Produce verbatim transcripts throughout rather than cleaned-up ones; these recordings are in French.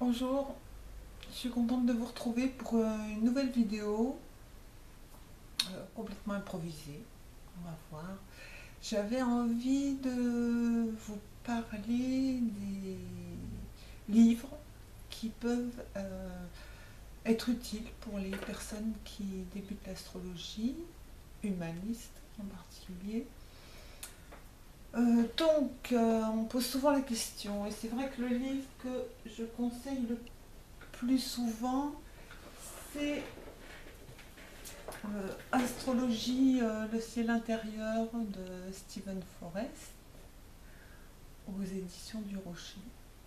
Bonjour, je suis contente de vous retrouver pour euh, une nouvelle vidéo euh, complètement improvisée. On va voir. J'avais envie de vous parler des livres qui peuvent euh, être utiles pour les personnes qui débutent l'astrologie, humaniste en particulier. Euh, donc, euh, on pose souvent la question, et c'est vrai que le livre que je conseille le plus souvent, c'est euh, Astrologie, euh, le ciel intérieur de Stephen Forrest aux éditions du Rocher.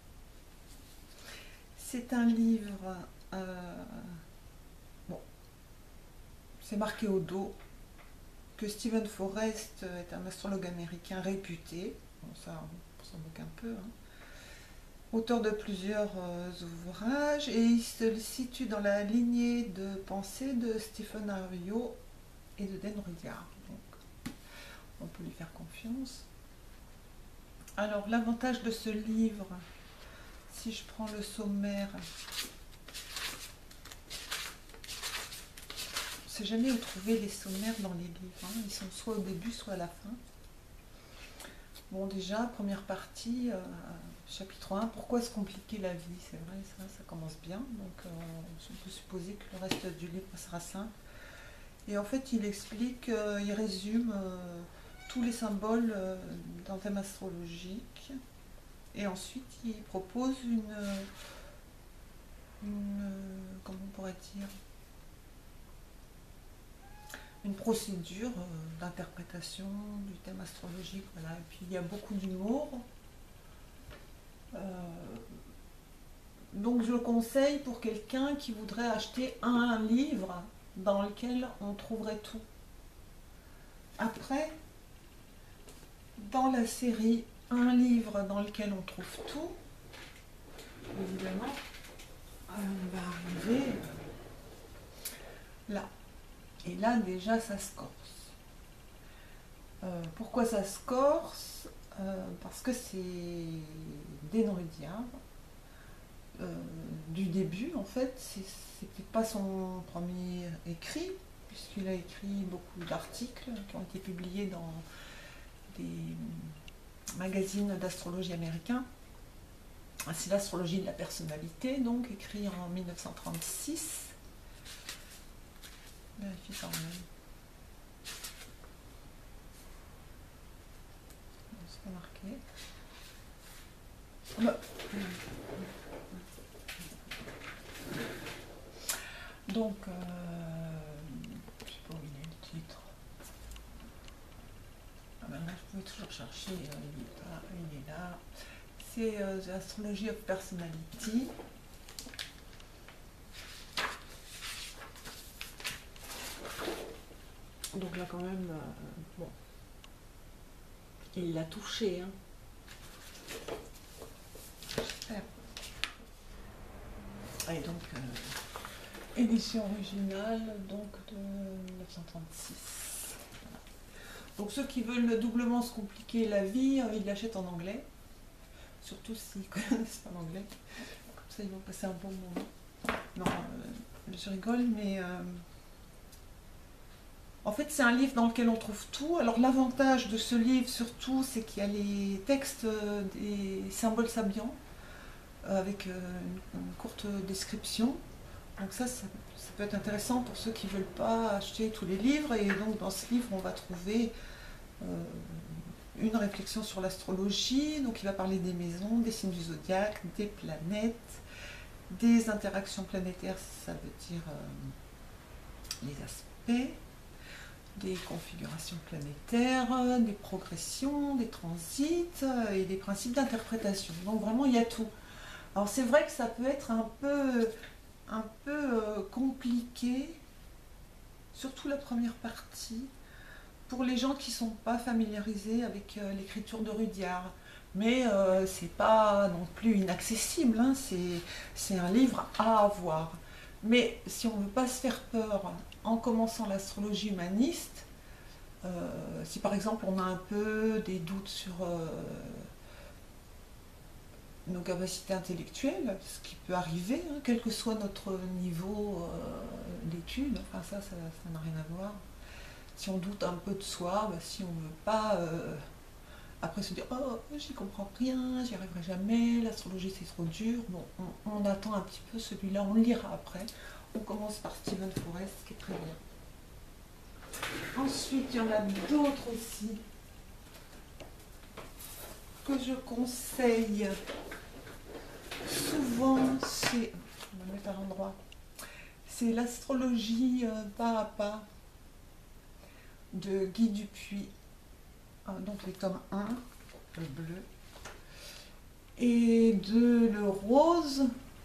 C'est un livre, euh, bon, c'est marqué au dos que Stephen Forrest est un astrologue américain réputé, bon, ça on s'en moque un peu, hein, auteur de plusieurs euh, ouvrages, et il se situe dans la lignée de pensée de Stephen Arrio et de Dan Rudyard. Donc, on peut lui faire confiance. Alors, l'avantage de ce livre, si je prends le sommaire, je ne sais jamais où trouver les sommaires dans les livres, hein. Ils sont soit au début, soit à la fin. Bon, déjà, première partie, euh, chapitre un, pourquoi se compliquer la vie? C'est vrai, ça, ça commence bien. Donc, euh, on peut supposer que le reste du livre sera simple. Et en fait, il explique, euh, il résume euh, tous les symboles euh, d'un thème astrologique. Et ensuite, il propose une, une comment on pourrait dire, une procédure euh, d'interprétation du thème astrologique. Voilà. Et puis, il y a beaucoup d'humour. Euh, donc, je le conseille pour quelqu'un qui voudrait acheter un livre dans lequel on trouverait tout. Après, dans la série Un livre dans lequel on trouve tout, évidemment, on va arriver là. Et là, déjà, ça se corse. Euh, pourquoi ça se corse? euh, Parce que c'est Dan Rudyard. Euh, du début, en fait, c'était pas son premier écrit, puisqu'il a écrit beaucoup d'articles qui ont été publiés dans des magazines d'astrologie américains. C'est l'astrologie de la personnalité, donc écrit en mille neuf cent trente-six. Vérifie quand même. C'est pas marqué. Bah. Donc, euh, je sais pas où il est le titre. Ah ben là, je pouvais toujours chercher. Euh, il est là, il est là. C'est euh, The Astrology of Personality. Donc là, quand même, euh, bon, il l'a touché, hein. J'espère. Et donc, euh, édition originale, donc de mille neuf cent trente-six. Voilà. Donc ceux qui veulent doublement se compliquer la vie, euh, ils l'achètent en anglais. Surtout s'ils ne connaissent pas l'anglais. Comme ça, ils vont passer un bon moment. Non, euh, je rigole, mais... Euh, en fait, c'est un livre dans lequel on trouve tout. Alors l'avantage de ce livre, surtout, c'est qu'il y a les textes euh, des symboles sabiens, euh, avec euh, une, une courte description. Donc ça, ça, ça peut être intéressant pour ceux qui ne veulent pas acheter tous les livres. Et donc dans ce livre, on va trouver euh, une réflexion sur l'astrologie. Donc il va parler des maisons, des signes du zodiaque, des planètes, des interactions planétaires, ça veut dire euh, les aspects, des configurations planétaires, des progressions, des transits et des principes d'interprétation. Donc vraiment, il y a tout. Alors c'est vrai que ça peut être un peu, un peu euh, compliqué, surtout la première partie, pour les gens qui ne sont pas familiarisés avec euh, l'écriture de Rudyard. Mais euh, c'est pas non plus inaccessible, hein. C'est un livre à avoir. Mais si on ne veut pas se faire peur en commençant l'astrologie humaniste, euh, si par exemple on a un peu des doutes sur euh, nos capacités intellectuelles, ce qui peut arriver, hein, quel que soit notre niveau euh, d'études, enfin ça, ça n'a rien à voir. Si on doute un peu de soi, bah, si on ne veut pas euh, après se dire « Oh, j'y comprends rien, j'y arriverai jamais, l'astrologie c'est trop dur », bon, on, on attend un petit peu celui-là, on le lira après. On commence par Steven Forrest, qui est très bien. Ensuite, il y en a d'autres aussi que je conseille souvent, c'est, on va mettre à l'endroit, c'est l'astrologie euh, pas à pas de Guy Dupuis, euh, donc les tomes un, le bleu, et de le rose.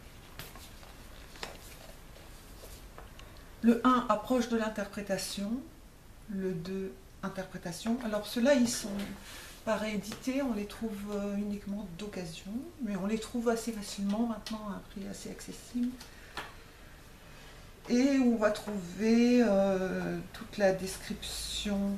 Le un, approche de l'interprétation, le deux, interprétation. Alors ceux-là, ils sont pas réédités, on les trouve euh, uniquement d'occasion, mais on les trouve assez facilement maintenant à un prix assez accessible. Et on va trouver euh, toute la description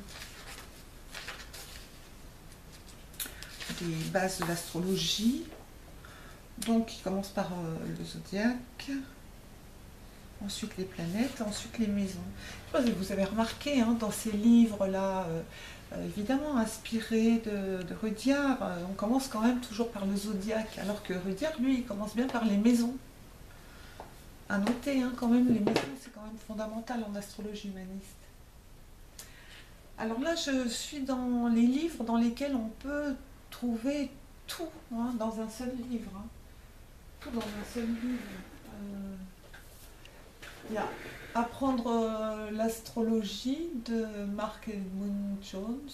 des bases de l'astrologie. Donc il commence par euh, le zodiaque, ensuite les planètes, ensuite les maisons. Je sais pas si vous avez remarqué hein, dans ces livres-là, euh, euh, évidemment inspirés de, de Rudyard, euh, on commence quand même toujours par le zodiaque, alors que Rudyard, lui, il commence bien par les maisons. À noter hein, quand même, les maisons, c'est quand même fondamental en astrologie humaniste. Alors là, je suis dans les livres dans lesquels on peut trouver tout hein, dans un seul livre. Hein. Tout dans un seul livre. Euh, il y a Apprendre euh, l'astrologie de Mark Edmund Jones,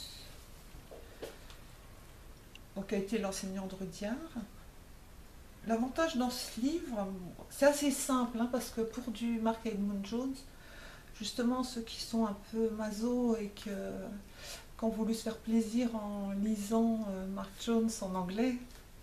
donc, qui a été l'enseignant de Rudyard. L'avantage dans ce livre, c'est assez simple, hein, parce que pour du Mark Edmund Jones, justement ceux qui sont un peu maso et que, qui ont voulu se faire plaisir en lisant euh, Mark Jones en anglais,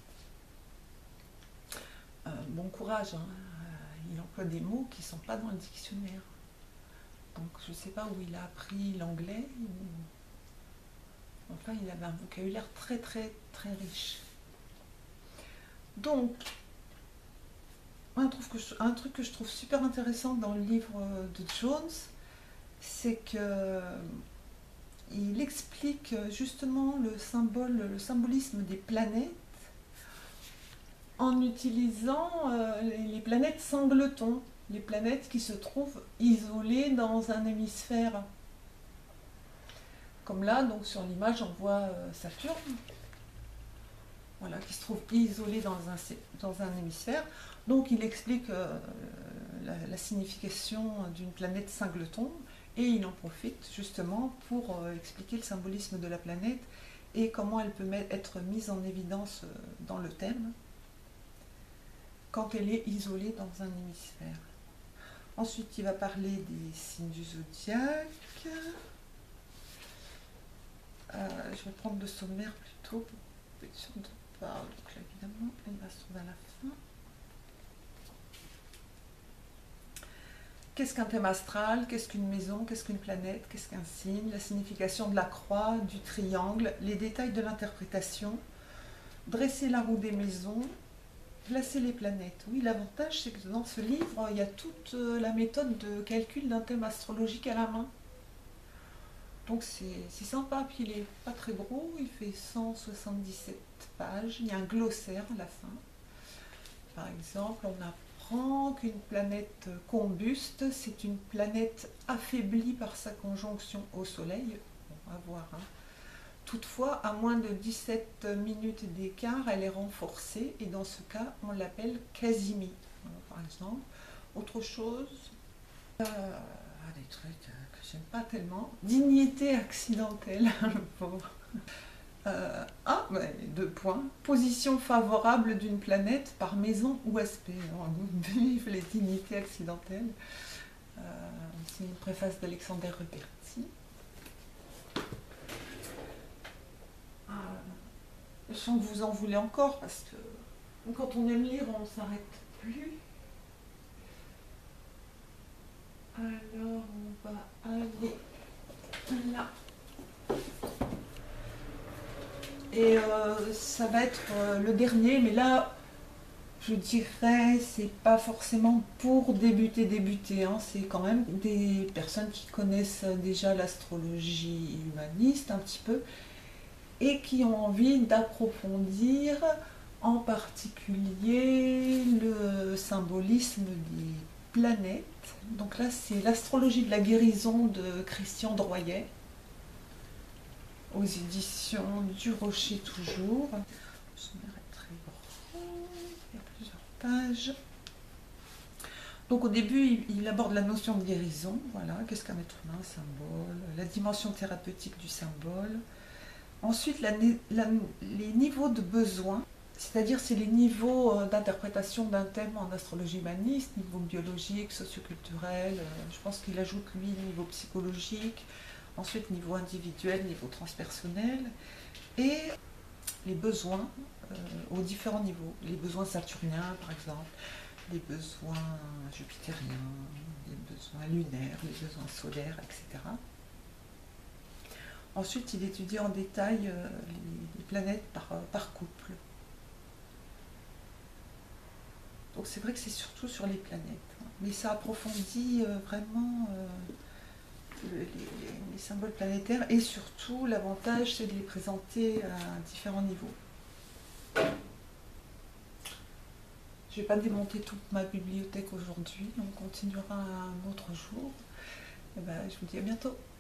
euh, bon courage, hein. Il emploie des mots qui ne sont pas dans le dictionnaire. Donc je ne sais pas où il a appris l'anglais. Enfin, il avait un vocabulaire très très très riche. Donc, un truc que je, un truc que je trouve super intéressant dans le livre de Jones, c'est que il explique justement le symbole, le symbolisme des planètes en utilisant euh, les planètes sangletons, les planètes qui se trouvent isolées dans un hémisphère. Comme là, donc sur l'image, on voit euh, Saturne, voilà, qui se trouve isolé dans un, dans un hémisphère. Donc il explique euh, la, la signification d'une planète singleton et il en profite justement pour euh, expliquer le symbolisme de la planète et comment elle peut être mise en évidence euh, dans le thème quand elle est isolée dans un hémisphère. Ensuite, il va parler des signes du zodiaque. Euh, je vais prendre le sommaire plutôt pour être sûr de pas. Donc là, évidemment, il va se trouver à la fin. Qu'est-ce qu'un thème astral? Qu'est-ce qu'une maison? Qu'est-ce qu'une planète? Qu'est-ce qu'un signe? La signification de la croix, du triangle, les détails de l'interprétation, dresser la roue des maisons, placer les planètes. Oui, l'avantage, c'est que dans ce livre, il y a toute la méthode de calcul d'un thème astrologique à la main. Donc c'est sympa, puis il n'est pas très gros, il fait cent soixante-dix-sept pages, il y a un glossaire à la fin. Par exemple, on apprend qu'une planète combuste, c'est une planète affaiblie par sa conjonction au Soleil. On va voir. Hein. Toutefois, à moins de dix-sept minutes d'écart, elle est renforcée, et dans ce cas, on l'appelle Casimir, par exemple. Autre chose, euh, des trucs que j'aime pas tellement. Dignité accidentelle, le pauvre. Euh, ah, ouais, deux points. Position favorable d'une planète par maison ou aspect. Vive les dignités accidentelles. Euh, C'est une préface d'Alexander Ruperti. Euh, je sens que vous en voulez encore parce que quand on aime lire, on ne s'arrête plus. Alors, on va aller là. Et euh, ça va être euh, le dernier, mais là, je dirais, c'est pas forcément pour débuter, débuter, hein. C'est quand même des personnes qui connaissent déjà l'astrologie humaniste un petit peu et qui ont envie d'approfondir en particulier le symbolisme des planètes. Donc là, c'est l'astrologie de la guérison de Christian Droyet, aux éditions du Rocher toujours. Je m'arrêterai grand, il y a plusieurs pages. Donc au début, il, il aborde la notion de guérison, voilà, qu'est-ce qu'un être humain, symbole, la dimension thérapeutique du symbole. Ensuite, la, la, les niveaux de besoin, c'est-à-dire c'est les niveaux d'interprétation d'un thème en astrologie humaniste, niveau biologique, socioculturel, je pense qu'il ajoute lui niveau psychologique, ensuite niveau individuel, niveau transpersonnel, et les besoins euh, aux différents niveaux, les besoins saturniens par exemple, les besoins jupitériens, les besoins lunaires, les besoins solaires, et cetera. Ensuite, il étudie en détail euh, les, les planètes par, euh, par couple. Donc c'est vrai que c'est surtout sur les planètes, hein. Mais ça approfondit euh, vraiment euh, le, les, les symboles planétaires et surtout l'avantage c'est de les présenter à différents niveaux. Je ne vais pas démonter toute ma bibliothèque aujourd'hui, on continuera un autre jour. Et ben, je vous dis à bientôt.